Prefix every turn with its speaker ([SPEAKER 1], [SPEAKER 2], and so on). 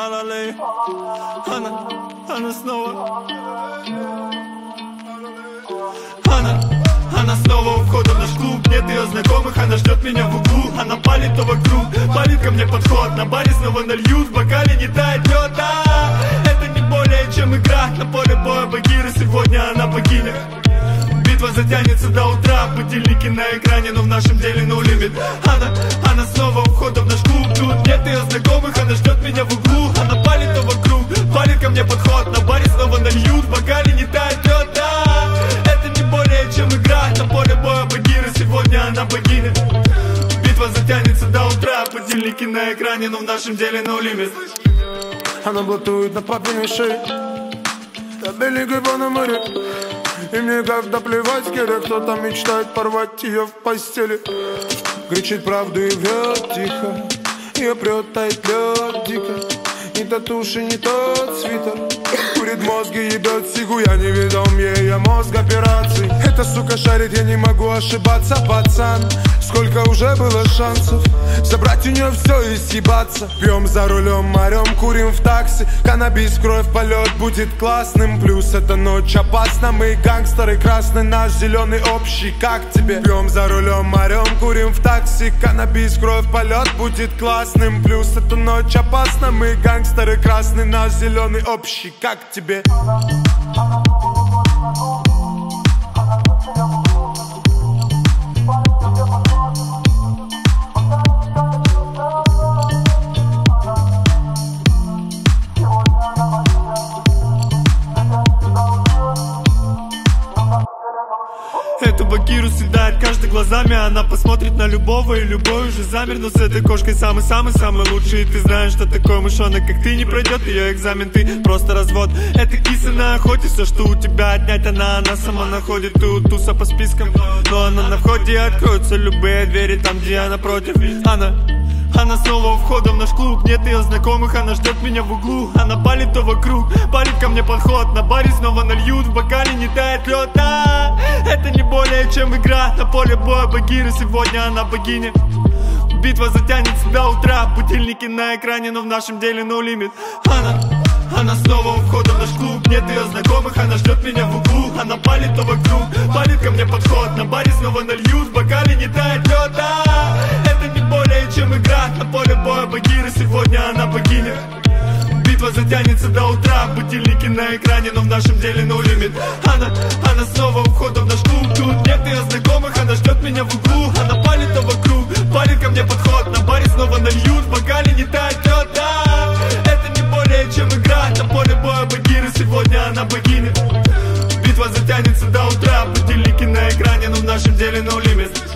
[SPEAKER 1] Алалей. Она снова. Она снова у входа в наш клуб. Нет ее знакомых, она ждет меня в углу. Она палит то вокруг, палит ко мне подход. На баре снова нальют, в бокале не тает лед. Это не более чем игра. На поле боя Багира, сегодня она богиня. Битва затянется до утра. Будильники на экране, но в нашем деле no limit. Она снова у входа в наш клуб. Тут нет ее знакомых, она ждет меня в углу. Она палит то вокруг, палит ко мне подход. На баре снова нальют, в бокале не тает лед. Это не более чем игра. На поле боя Багира, сегодня она богиня. Битва затянется до утра. Будильники на экране, но в нашем деле no limit.
[SPEAKER 2] Она блатует на папиной шее, на берегу на море. И мне когда плевать, где кто-то мечтает порвать ее в постели. Кричит правду и врет тихо, ее прет, тает лед дико. Ни татуши, ни тот свитер. Курит мозги, ебет сигу, я не ведом ей мозг операций. Эта сука шарит, я не могу ошибаться, пацан. Сколько уже было шансов забрать у нее все и съебаться. Пьем за рулем, морем, курим в такси. Каннабис, кровь, полет будет классным. Плюс эта ночь опасна, мы гангстеры. Красный наш, зеленый общий, как тебе? Пьем за рулем, морем, курим в такси. Каннабис, кровь, полет будет классным. Плюс эта ночь опасна, мы гангстеры. Красный наш, зеленый общий, как тебе?
[SPEAKER 1] Эту Багиру съедает каждый глазами. Она посмотрит на любого, и любой уже замер. Но с этой кошкой самый-самый-самый лучший. И ты знаешь, что такой мышонок, как ты, не пройдет ее экзамен. Ты просто развод. Это киса на охоте. Все, что у тебя отнять, она сама находит. Ты у туса по спискам, но она на входе. Откроются любые двери там, где она против. Она снова у входа в наш клуб. Нет ее знакомых, она ждет меня в углу. Она палит то вокруг, палит ко мне подход. На баре снова нальют, в бокале не тает лед. Это не более чем игра. На поле боя Багира, сегодня она богиня. Битва затянется до утра. Будильники на экране, но в нашем деле no limit. Она снова у входа в наш клуб. Нет ее знакомых, она ждет меня в углу. Она палит то вокруг, палит ко мне подход. На баре снова нальют, в бокале не тает лед. Это не более чем игра. На поле боя Багира, сегодня она богиня. Битва затянется до утра. Будильники на экране, но в нашем деле no limit. Она снова у входа в наш клуб. Тут нет ее знакомых, она ждет меня в углу. Она палит то вокруг, палит ко мне подход. На баре снова нальют, в бокале не тает лед. Это не более чем игра. На поле боя Багира, сегодня она богиня. Битва затянется до утра. Будильники на экране, но в нашем деле no limit.